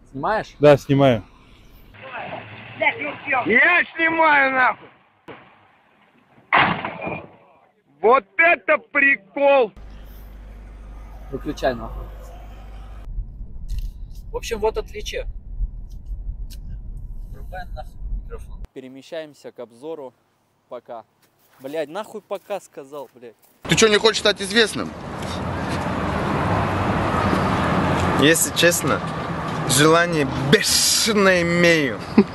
Снимаешь? Да, снимаю. Я снимаю нахуй. Вот это прикол. Выключай нахуй. В общем, вот отличие. Врубай нахуй микрофон. Перемещаемся к обзору ПК. Блядь, нахуй ПК сказал, блядь. Ты что, не хочешь стать известным? Если честно, желание бешено имею.